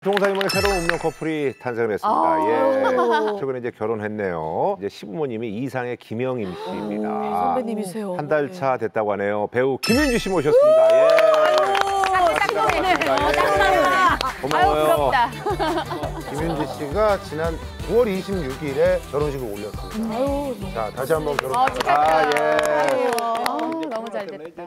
동사님의 새로운 운명 커플이 탄생을 했습니다. 예. 최근에 이제 결혼했네요. 이제 시부모님이 이상의 김영임 씨입니다. 선배님이세요. 한 달 차 됐다고 하네요. 배우 김윤지 씨 모셨습니다. 예. 고마워요. 부럽다. 김윤지 씨가 지난 9월 26일에 결혼식을 올렸습니다. 자, 다시 한번 결혼. 예. 너무 잘 됐다.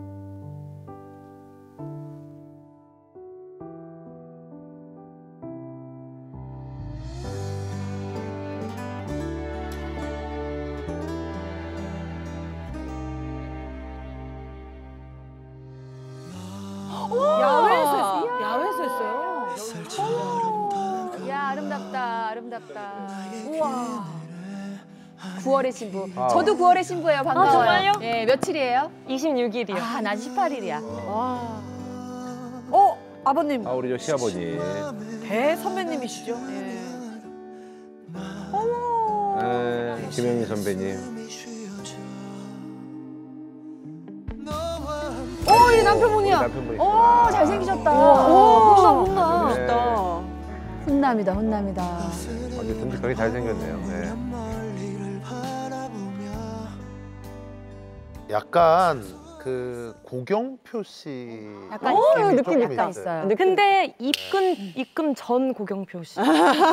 야외에서 했어요. 야, 아름답다, 아름답다. 우와. 9월의 신부. 저도 9월의 신부예요. 반가워요. 정말요? 예, 며칠이에요? 26일이요. 아, 난 18일이야. 아버님 아, 우리 저 시아버님. 대선배님이시죠? 예. 김영임 선배님. 이 남편분이야. 남편분이. 오, 잘생기셨다. 혼나. 멋있다. 훈남이다, 훈남이다. 아주 듬직하게 잘생겼네요. 네. 약간 그 고경표 씨 약간 느낌이 느낌 조금 약간 있어요. 있어요. 근데 입금 전 고경표 씨.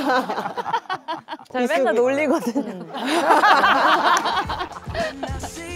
제가 맨날 놀리거든요.